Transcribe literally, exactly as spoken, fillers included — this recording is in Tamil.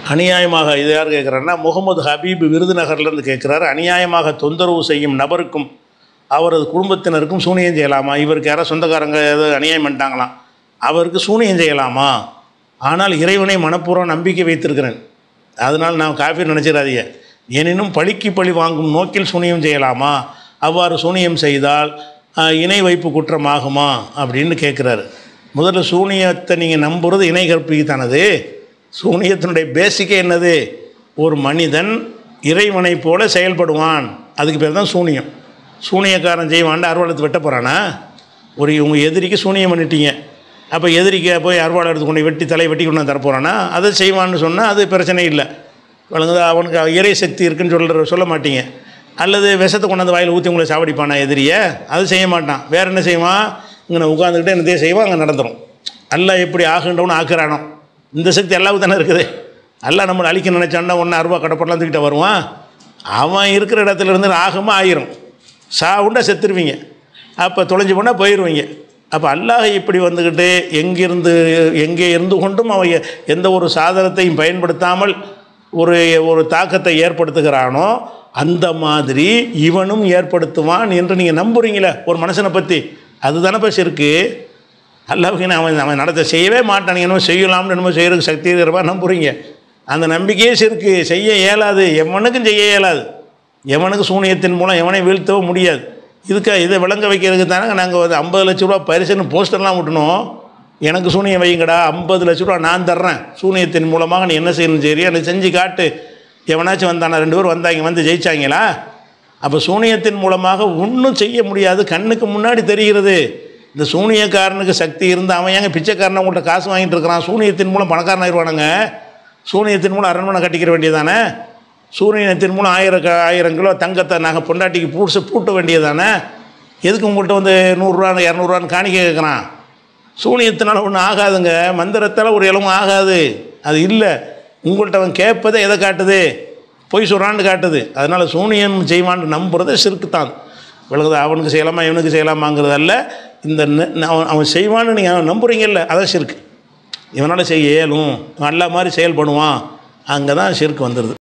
அநியாயமாக இது யார் கேட்குறாருன்னா, முகமது ஹபீப் விருதுநகர்லேருந்து கேட்குறாரு, அநியாயமாக தொந்தரவு செய்யும் நபருக்கும் அவரது குடும்பத்தினருக்கும் சூனியம் செய்யலாமா? இவருக்கு யாராவது சொந்தக்காரங்க ஏதோ அநியாயம் பண்ணிட்டாங்களாம், அவருக்கு சூனியம் செய்யலாமா? ஆனால் இறைவனை மனப்பூர்வம் நம்பிக்கை வைத்திருக்கிறேன், அதனால் நான் காஃபீர் நினச்சிடாதீங்க. எனினும் பழிக்கு பழி வாங்கும் நோக்கில் சூனியம் செய்யலாமா? அவ்வாறு சூனியம் செய்தால் இணை வைப்பு குற்றமாகுமா அப்படின்னு கேட்குறாரு. முதல்ல சூனியத்தை நீங்கள் நம்புறது இணை கற்பித்தானது. சூனியத்தினுடைய பேசிக்கே என்னது? ஒரு மனிதன் இறைவனை போல செயல்படுவான், அதுக்கு பேர் தான் சூனியம். சூனியக்காரன் செய்வான்ட்டு அறுவாளத்து வெட்ட போகிறானா? ஒரு உங்கள் எதிரிக்கு சூனியம் பண்ணிட்டீங்க, அப்போ எதிரிக்க போய் அறுவாளை எடுத்து கொண்டு வெட்டி தலை வெட்டி கொண்டு தர போகிறானா? அதை செய்வான்னு சொன்னால் அது பிரச்சனை இல்லை, வழங்குது. அவனுக்கு இறை சக்தி இருக்குன்னு சொல்கிற சொல்ல மாட்டீங்க. அல்லது விஷத்தை கொண்டாந்து வாயில் ஊற்றி உங்களை சாவடிப்பானா எதிரியை? அது செய்ய மாட்டான். வேறு என்ன செய்வான்? இங்கே உட்காந்துக்கிட்டே என்னதே செய்வான், அங்கே நடந்துடும். அல்லாஹ் எப்படி ஆகுன்றவனு ஆக்குறானோ, இந்த சக்தி அல்லாவுக்கு தானே இருக்குது. அல்லாஹ் நம்மளை அழிக்க நினச்சான்னா ஒன்று அருவா கடப்படலாம் தூக்கிட்ட வருவான். அவன் இருக்கிற இடத்துல இருந்து ஆகமா ஆயிரும், சாவுண்டா செத்துருவீங்க, அப்போ தொலைஞ்சு போனால் போயிடுவீங்க. அப்போ அல்லாஹ் இப்படி வந்துக்கிட்டு எங்கிருந்து எங்கே இருந்து கொண்டும் அவன் எந்த ஒரு சாதனத்தையும் பயன்படுத்தாமல் ஒரு ஒரு தாக்கத்தை ஏற்படுத்துகிறானோ அந்த மாதிரி இவனும் ஏற்படுத்துவான் என்று நீங்கள் நம்புறீங்களே ஒரு மனுஷனை பற்றி, அதுதானே இப்போ ஷிர்க்கு. அல்லாஹ்வுக்கு அவன் அவன் நடத்த செய்யவே மாட்டான், என்னமோ செய்யலாம்னு என்னமோ செய்கிறதுக்கு சக்தி இருக்கிறப்பா நம்புறீங்க. அந்த நம்பிக்கையே ஷிர்க்கு, செய்ய இயலாது, எவனுக்கும் செய்ய இயலாது. எவனுக்கு சூனியத்தின் மூலம் எவனை வீழ்த்தவும் முடியாது. இதுக்கு இதை விளங்க வைக்கிறதுக்கு தானே நாங்கள் வந்து ஐம்பது லட்ச ரூபா பரிசுன்னு போஸ்டர்லாம் விட்டணும். எனக்கு சூனியம் வைங்கடா, ஐம்பது லட்ச ரூபா நான் தர்றேன், சூனியத்தின் மூலமாக நீ என்ன செய்யணும் சரி எனக்கு செஞ்சு காட்டு. எவனாச்சும் வந்தானா? ரெண்டு பேரும் வந்தாங்க, வந்து ஜெயிச்சாங்களா? அப்போ சூனியத்தின் மூலமாக ஒன்றும் செய்ய முடியாது, கண்ணுக்கு முன்னாடி தெரிகிறது. இந்த சூனியக்காரனுக்கு சக்தி இருந்து அவன் ஏங்க பிச்சைக்காரனை உங்கள்கிட்ட காசு வாங்கிட்டு இருக்கிறான்? சூனியத்தின் மூலம் பணக்காரன் ஆயிடுவானுங்க. சூனியத்தின் மூலம் அரண்மனை கட்டிக்கிற வேண்டியதானே? சூனியத்தின் மூலம் ஆயிரம் ஆயிரம் கிலோ தங்கத்தை நாங்கள் பொண்டாட்டிக்கு பூசு பூட்ட வேண்டியதானே? எதுக்கு உங்கள்கிட்ட வந்து நூறுரூவா இரநூறுவான்னு காணிக்க கேட்குறான்? சூனியத்தினால ஒன்றும் ஆகாதுங்க, மந்திரத்தால் ஒரு இளமும் ஆகாது. அது இல்லை, உங்கள்கிட்ட அவன் கேட்பதை எதை காட்டுது? பொய் சொல்கிறான்னு காட்டுது. அதனால் சூனியம் செய்வான்னு நம்புறது ஷிர்க்கு தான். விளக்குது. அவனுக்கு செய்யலாமா இவனுக்கு செய்யலாமாங்கிறது அல்ல, இந்த அவன் அவன் செய்வான்னு நீங்கள் நம்புறீங்கல்ல, அதான் ஷிர்க்கு. இவனால் செய்ய இயலும், நல்ல மாதிரி செயல்படுவான், அங்கே தான் ஷிர்க்கு வந்துடுது.